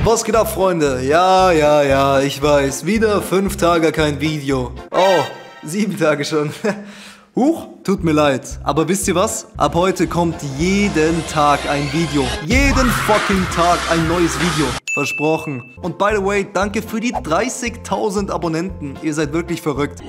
Was geht ab, Freunde? Ja, ich weiß. Wieder 5 Tage kein Video. Oh, 7 Tage schon. Huch, tut mir leid. Aber wisst ihr was? Ab heute kommt jeden Tag ein Video. Jeden fucking Tag ein neues Video. Versprochen. Und by the way, danke für die 30.000 Abonnenten. Ihr seid wirklich verrückt.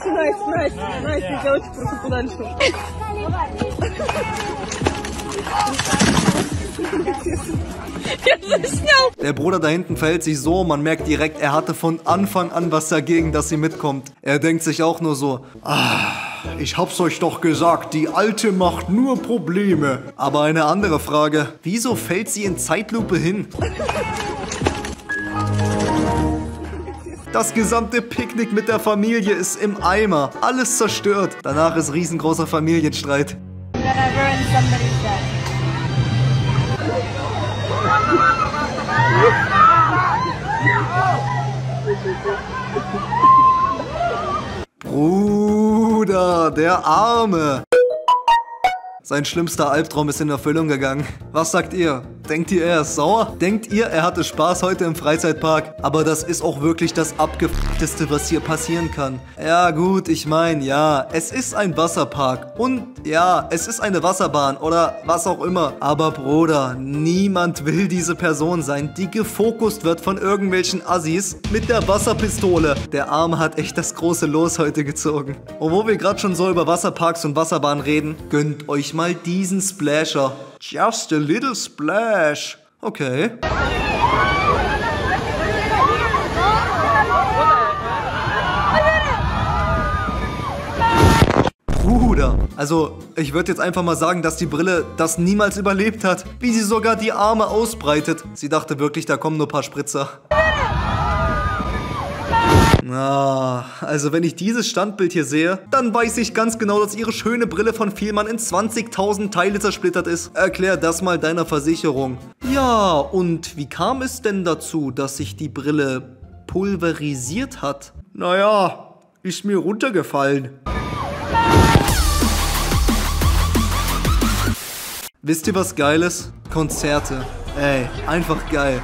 Der Bruder da hinten verhält sich so, man merkt direkt, er hatte von Anfang an was dagegen, dass sie mitkommt. Er denkt sich auch nur so, ich hab's euch doch gesagt, die Alte macht nur Probleme. Aber eine andere Frage, wieso fällt sie in Zeitlupe hin? Das gesamte Picknick mit der Familie ist im Eimer. Alles zerstört. Danach ist riesengroßer Familienstreit. Bruder, der Arme. Sein schlimmster Albtraum ist in Erfüllung gegangen. Was sagt ihr? Denkt ihr, er ist sauer? Denkt ihr, er hatte Spaß heute im Freizeitpark? Aber das ist auch wirklich das Abgefuckteste, was hier passieren kann. Ja gut, ich meine, ja, es ist ein Wasserpark. Und ja, es ist eine Wasserbahn oder was auch immer. Aber Bruder, niemand will diese Person sein, die gefokust wird von irgendwelchen Assis mit der Wasserpistole. Der Arme hat echt das große Los heute gezogen. Und wo wir gerade schon so über Wasserparks und Wasserbahnen reden, gönnt euch mal diesen Splasher. Just a little splash. Okay. Bruder. Also, ich würde jetzt einfach mal sagen, dass die Brille das niemals überlebt hat. Wie sie sogar die Arme ausbreitet. Sie dachte wirklich, da kommen nur ein paar Spritzer. Also wenn ich dieses Standbild hier sehe, dann weiß ich ganz genau, dass ihre schöne Brille von Vielmann in 20.000 Teile zersplittert ist. Erklär das mal deiner Versicherung. Ja, und wie kam es denn dazu, dass sich die Brille pulverisiert hat? Naja, ist mir runtergefallen. Wisst ihr, was geil ist? Konzerte. Ey, einfach geil.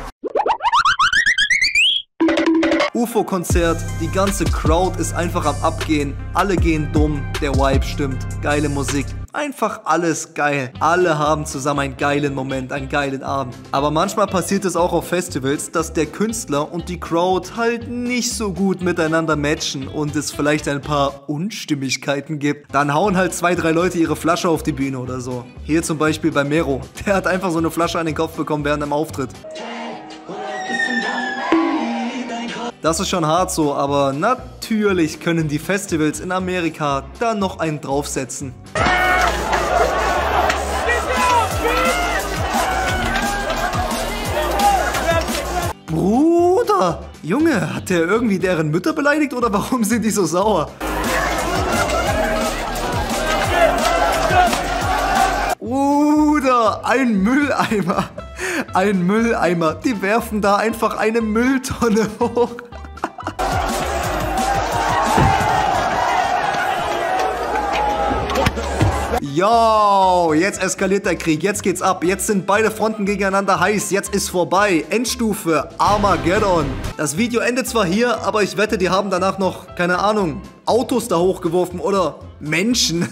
UFO-Konzert, die ganze Crowd ist einfach am Abgehen. Alle gehen dumm, der Vibe stimmt. Geile Musik, einfach alles geil. Alle haben zusammen einen geilen Moment, einen geilen Abend. Aber manchmal passiert es auch auf Festivals, dass der Künstler und die Crowd halt nicht so gut miteinander matchen und es vielleicht ein paar Unstimmigkeiten gibt. Dann hauen halt 2, 3 Leute ihre Flasche auf die Bühne oder so. Hier zum Beispiel bei Mero. Der hat einfach so eine Flasche an den Kopf bekommen während dem Auftritt. Das ist schon hart so, aber natürlich können die Festivals in Amerika da noch einen draufsetzen. Bruder! Junge, hat der irgendwie deren Mütter beleidigt oder warum sind die so sauer? Bruder, ein Mülleimer. Ein Mülleimer. Die werfen da einfach eine Mülltonne hoch. Yo, jetzt eskaliert der Krieg, jetzt geht's ab, jetzt sind beide Fronten gegeneinander heiß, jetzt ist vorbei, Endstufe, Armageddon. Das Video endet zwar hier, aber ich wette, die haben danach noch, keine Ahnung, Autos da hochgeworfen oder Menschen.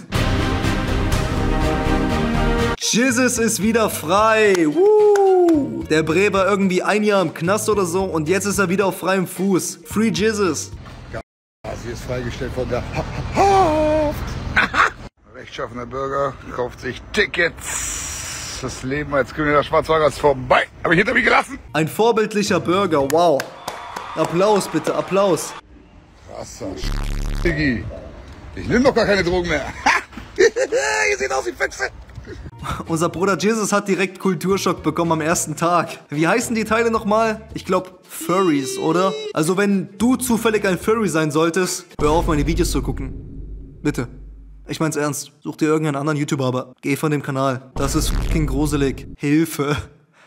Jesus ist wieder frei, woo. Der Bre war irgendwie 1 Jahr im Knast oder so und jetzt ist er wieder auf freiem Fuß. Free Jesus. Sie ist freigestellt von der Haft. Rechtschaffener Bürger kauft sich Tickets. Das Leben als König der Schwarzwälder ist vorbei. Habe ich hinter mir gelassen. Ein vorbildlicher Bürger, wow. Applaus bitte, Applaus. Krasser Diggi. Ich nehme doch gar keine Drogen mehr. Ihr seht aus wie Füchse. Unser Bruder Jesus hat direkt Kulturschock bekommen am ersten Tag. Wie heißen die Teile nochmal? Ich glaube Furries, oder? Also wenn du zufällig ein Furry sein solltest, hör auf, meine Videos zu gucken. Bitte. Ich mein's ernst. Such dir irgendeinen anderen YouTuber, aber geh von dem Kanal. Das ist fucking gruselig. Hilfe.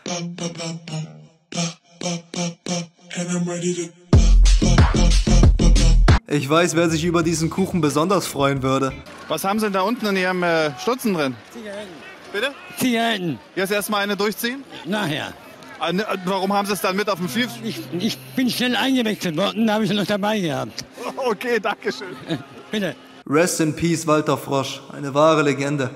Ich weiß, wer sich über diesen Kuchen besonders freuen würde. Was haben Sie denn da unten in Ihrem Stutzen drin? Zigaretten. Bitte? Zigaretten. Jetzt erstmal eine durchziehen? Nachher. Warum haben Sie es dann mit auf dem Field? Ich bin schnell eingewechselt worden, da habe ich noch dabei gehabt. Okay, danke schön. Bitte. Rest in Peace, Walter Frosch. Eine wahre Legende.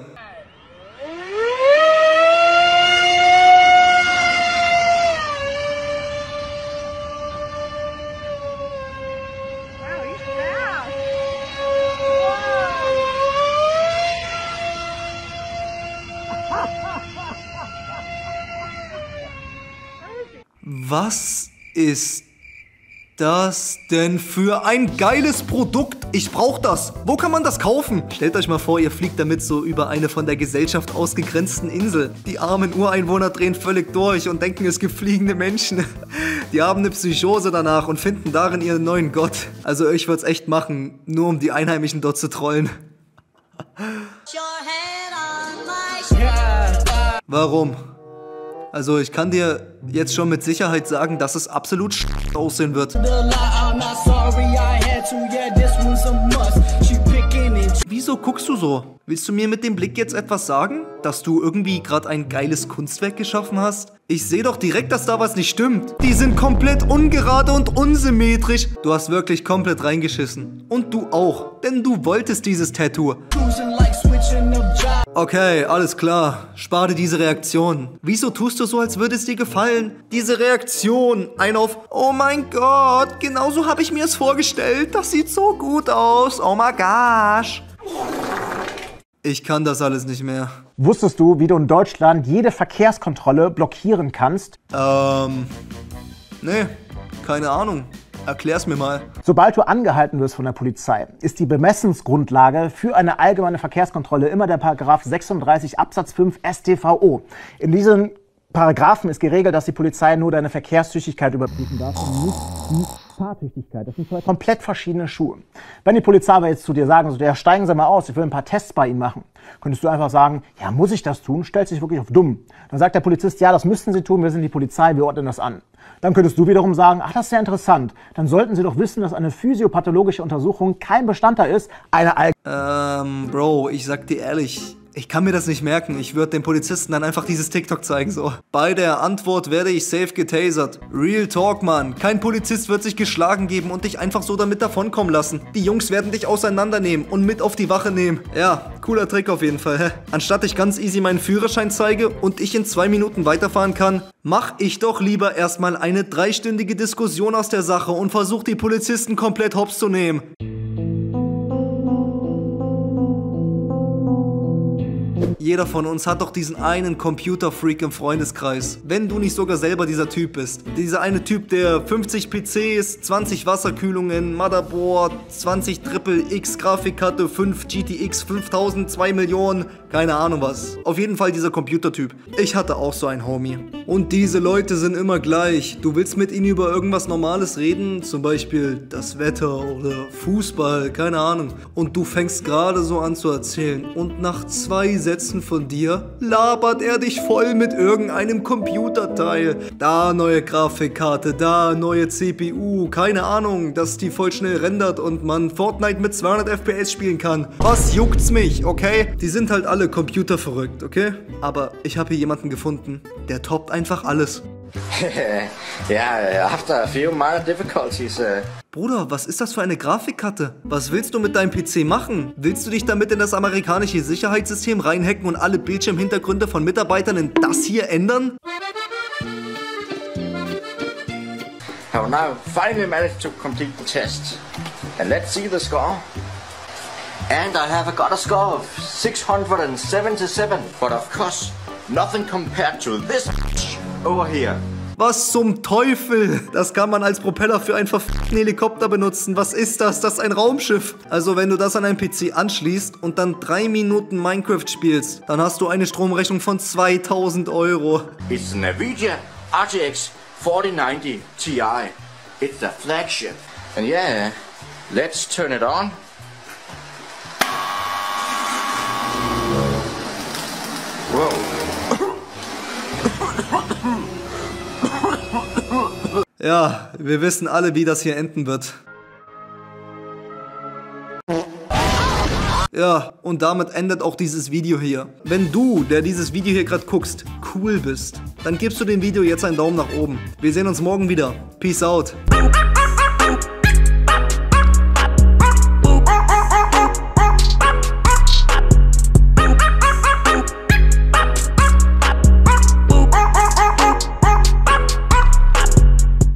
Was ist das denn für ein geiles Produkt? Ich brauch das. Wo kann man das kaufen? Stellt euch mal vor, ihr fliegt damit so über eine von der Gesellschaft ausgegrenzten Insel. Die armen Ureinwohner drehen völlig durch und denken, es gibt fliegende Menschen. Die haben eine Psychose danach und finden darin ihren neuen Gott. Also ich würde es echt machen, nur um die Einheimischen dort zu trollen. Warum? Also ich kann dir jetzt schon mit Sicherheit sagen, dass es absolut aussehen wird. Wieso guckst du so? Willst du mir mit dem Blick jetzt etwas sagen? Dass du irgendwie gerade ein geiles Kunstwerk geschaffen hast? Ich sehe doch direkt, dass da was nicht stimmt. Die sind komplett ungerade und unsymmetrisch. Du hast wirklich komplett reingeschissen. Und du auch, denn du wolltest dieses Tattoo. Okay, alles klar. Spar dir diese Reaktion. Wieso tust du so, als würde es dir gefallen? Diese Reaktion. Ein auf, oh mein Gott, genauso habe ich mir es vorgestellt. Das sieht so gut aus. Oh my gosh. Ich kann das alles nicht mehr. Wusstest du, wie du in Deutschland jede Verkehrskontrolle blockieren kannst? Nee, keine Ahnung. Erklär's mir mal. Sobald du angehalten wirst von der Polizei, ist die Bemessungsgrundlage für eine allgemeine Verkehrskontrolle immer der Paragraph 36 Absatz 5 StVO. In diesem Paragraphen ist geregelt, dass die Polizei nur deine Verkehrstüchtigkeit überprüfen darf und nicht die Fahrtüchtigkeit. Das sind zwei komplett verschiedene Schuhe. Wenn die Polizei aber jetzt zu dir sagen, so, ja, steigen Sie mal aus, ich will ein paar Tests bei Ihnen machen, könntest du einfach sagen, ja, muss ich das tun? Stellst dich wirklich auf dumm. Dann sagt der Polizist, ja, das müssten Sie tun, wir sind die Polizei, wir ordnen das an. Dann könntest du wiederum sagen, ach, das ist sehr interessant. Dann sollten Sie doch wissen, dass eine physiopathologische Untersuchung kein Bestandteil ist einer Bro, ich sag dir ehrlich, ich kann mir das nicht merken. Ich würde den Polizisten dann einfach dieses TikTok zeigen, so. Bei der Antwort werde ich safe getasert. Real Talk, Mann. Kein Polizist wird sich geschlagen geben und dich einfach so damit davonkommen lassen. Die Jungs werden dich auseinandernehmen und mit auf die Wache nehmen. Ja, cooler Trick auf jeden Fall, hä? Anstatt ich ganz easy meinen Führerschein zeige und ich in 2 Minuten weiterfahren kann, mach ich doch lieber erstmal eine 3-stündige Diskussion aus der Sache und versuch die Polizisten komplett hops zu nehmen. Jeder von uns hat doch diesen einen Computerfreak im Freundeskreis. Wenn du nicht sogar selber dieser Typ bist. Dieser eine Typ, der 50 PCs, 20 Wasserkühlungen, Motherboard, 20 XXX Grafikkarte, 5 GTX 5000, 2 Millionen, keine Ahnung was. Auf jeden Fall dieser Computertyp. Ich hatte auch so einen Homie. Und diese Leute sind immer gleich. Du willst mit ihnen über irgendwas Normales reden, zum Beispiel das Wetter oder Fußball, keine Ahnung. Und du fängst gerade so an zu erzählen. Und nach 2 Sätzen von dir labert er dich voll mit irgendeinem Computerteil. Da neue Grafikkarte, da neue CPU, keine Ahnung, dass die voll schnell rendert und man Fortnite mit 200 FPS spielen kann. Was juckt's mich, okay? Die sind halt alle computerverrückt, okay? Aber ich habe hier jemanden gefunden, der toppt einfach alles. Yeah, after a few minor difficulties. Bruder, was ist das für eine Grafikkarte? Was willst du mit deinem PC machen? Willst du dich damit in das amerikanische Sicherheitssystem reinhacken und alle Bildschirmhintergründe von Mitarbeitern in das hier ändern? Have now finally managed to complete the test. And let's see the score. And I have got a score of 677. But of course, nothing compared to this over here. Was zum Teufel? Das kann man als Propeller für einen verfickten Helikopter benutzen. Was ist das? Das ist ein Raumschiff. Also wenn du das an einen PC anschließt und dann 3 Minuten Minecraft spielst, dann hast du eine Stromrechnung von 2000 Euro. It's an Nvidia RTX 4090 Ti. It's the flagship. And yeah, let's turn it on. Whoa. Ja, wir wissen alle, wie das hier enden wird. Ja, und damit endet auch dieses Video hier. Wenn du, der dieses Video hier gerade guckst, cool bist, dann gibst du dem Video jetzt einen Daumen nach oben. Wir sehen uns morgen wieder. Peace out.